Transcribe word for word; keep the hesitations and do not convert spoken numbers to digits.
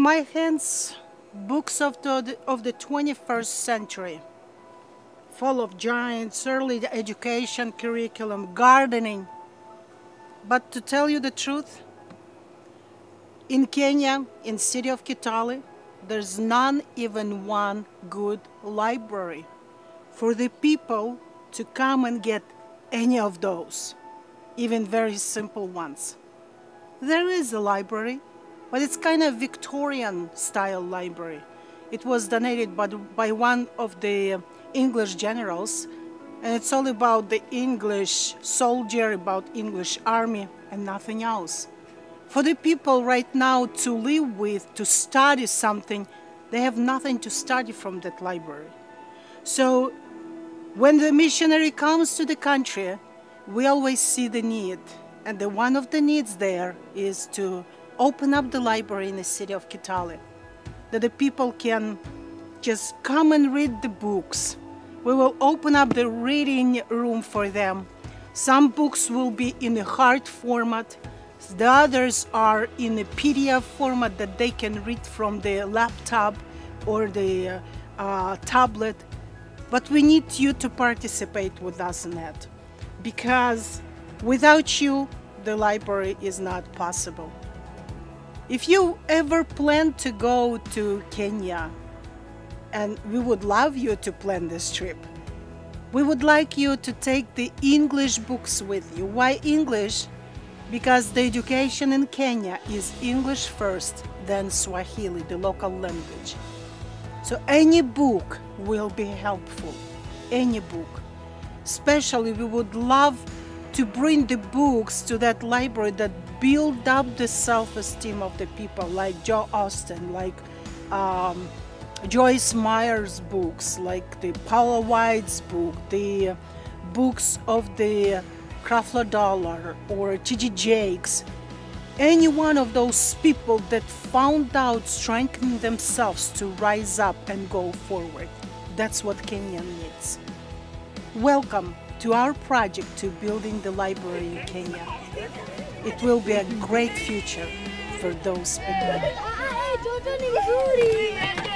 my hands books of the, of the twenty-first century, full of giants, early education curriculum, gardening. But to tell you the truth, in Kenya, in city of Kitale, there's not even one good library for the people to come and get any of those, even very simple ones. There is a library, but it's kind of Victorian style library. It was donated by, by one of the English generals, and it's all about the English soldier, about English army, and nothing else. For the people right now to live with, to study something, they have nothing to study from that library. So when the missionary comes to the country, we always see the need. And the one of the needs there is to open up the library in the city of Kitale, that the people can just come and read the books. We will open up the reading room for them. Some books will be in a hard format. The others are in a P D F format that they can read from the laptop or the uh, tablet. But we need you to participate with us in that, because without you, the library is not possible. If you ever plan to go to Kenya, and we would love you to plan this trip, we would like you to take the English books with you. Why English? Because the education in Kenya is English first, then Swahili, the local language. So any book will be helpful, any book. Especially we would love to bring the books to that library that build up the self-esteem of the people, like Joe Austin, like um, Joyce Meyer's books, like the Paula White's book, the books of the Creflo Dollar or T D Jakes. Any one of those people that found out strengthening themselves to rise up and go forward. That's what Kenya needs. Welcome to our project to building the library in Kenya. It will be a great future for those people.